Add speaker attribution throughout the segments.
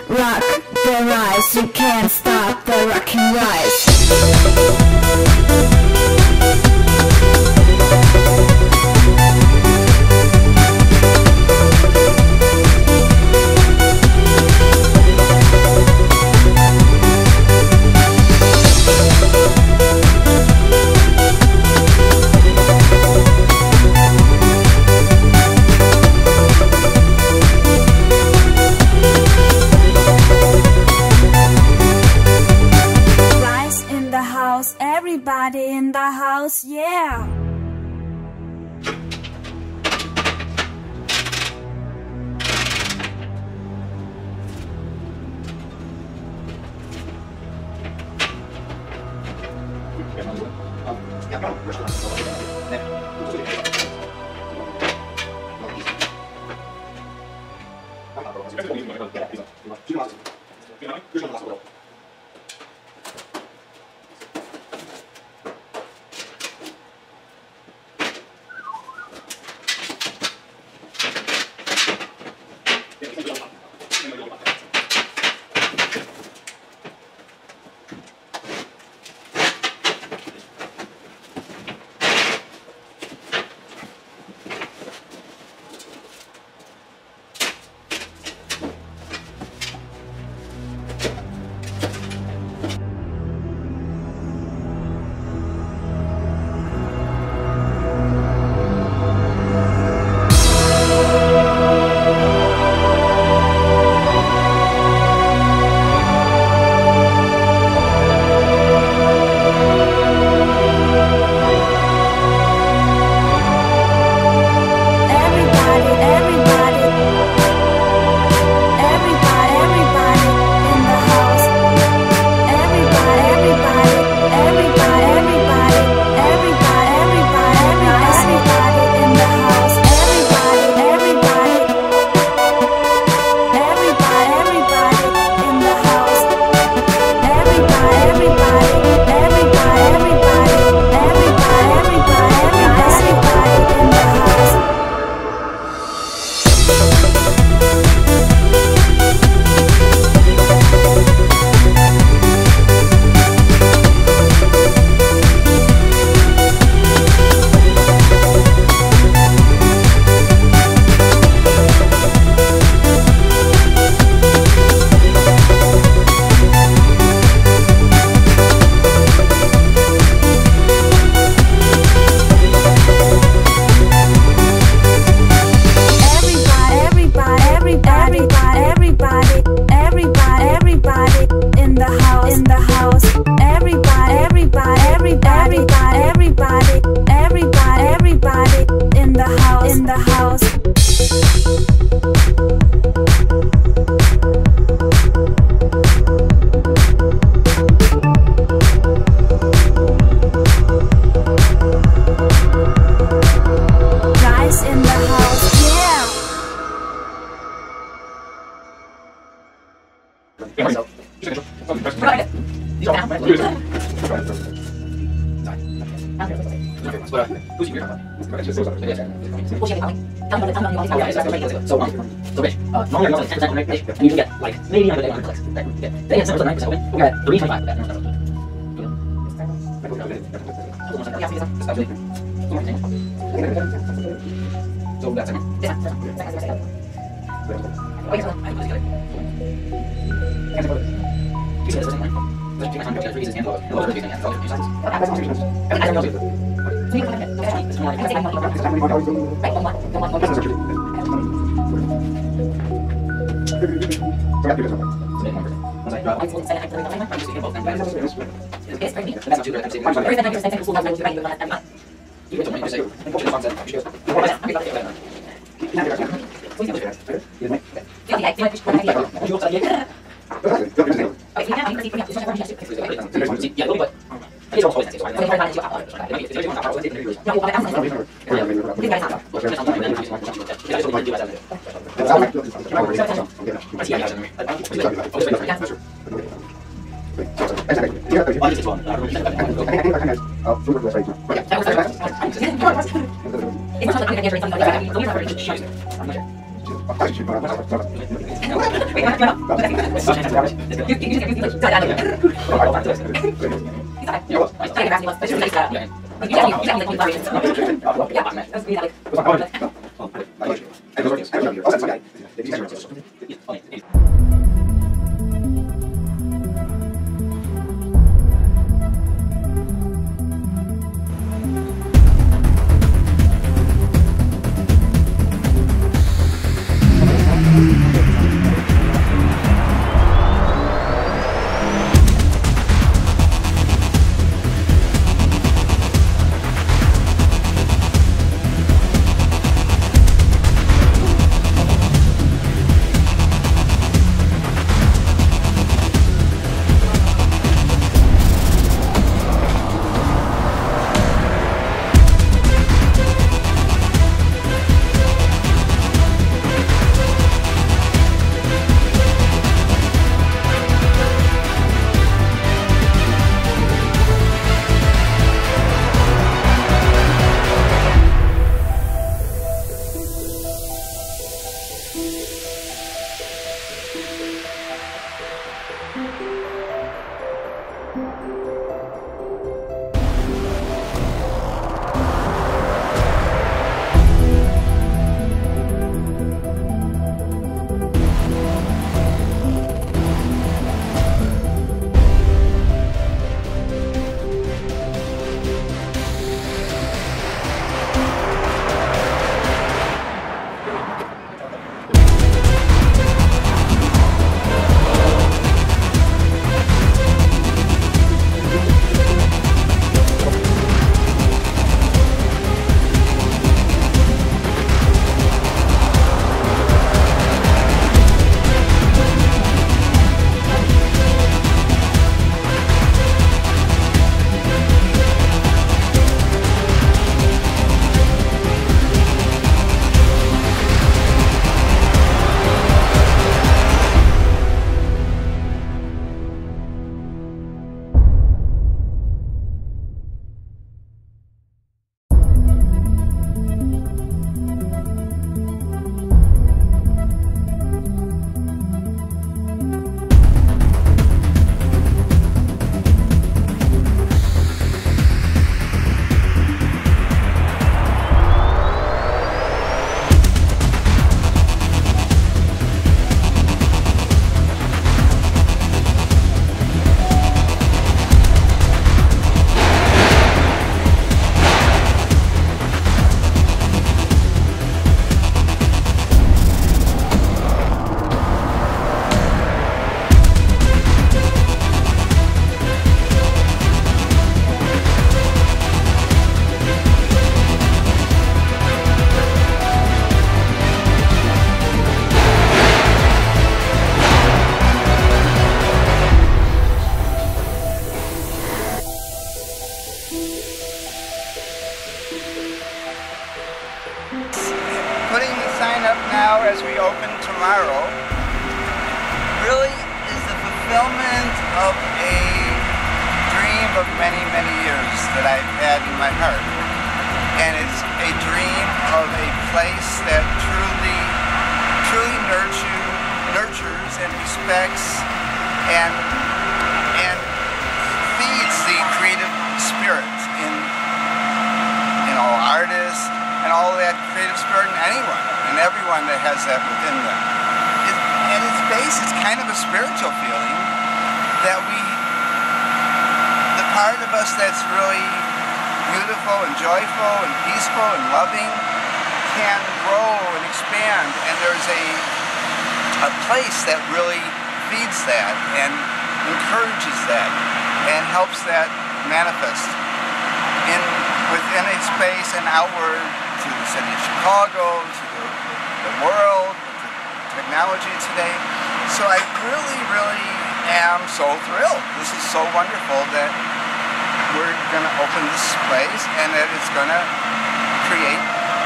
Speaker 1: rock the rise. You can't stop the rock and rise. Everybody in the house, yeah!
Speaker 2: Normally you're 10% on and you can get like maybe 100 clicks. They had 7% open. We got 325 that. So that's
Speaker 3: Putting the sign up now as we open tomorrow really is the fulfillment of a dream of many, many years that I've had in my heart. And it's a dream of a place that truly nurtures and respects and feeds the creative spirit in all artists and all that creative spirit in anyone and everyone that has that within them. At its base, it's kind of a spiritual feeling that the part of us that's really beautiful and joyful and peaceful and loving can grow and expand, and there's a place that really feeds that and encourages that and helps that manifest within a space and outward to the city of Chicago, to the world, with the technology today. So I really am so thrilled. This is so wonderful that we're going to open this place and that it's going to create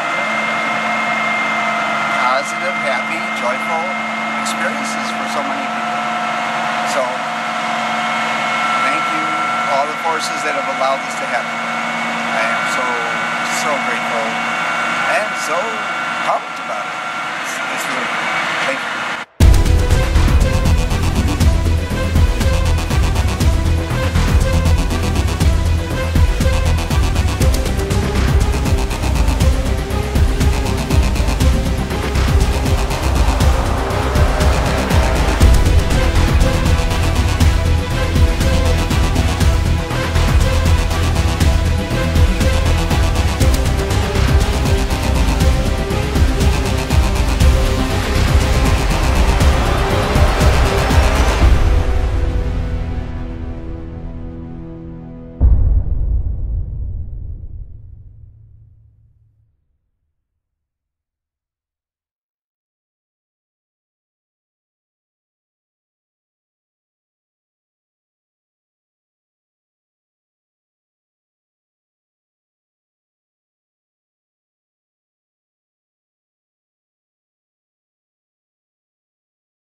Speaker 3: positive, happy, joyful experiences for so many people. So thank you, all the forces that have allowed this to happen. I am so grateful and so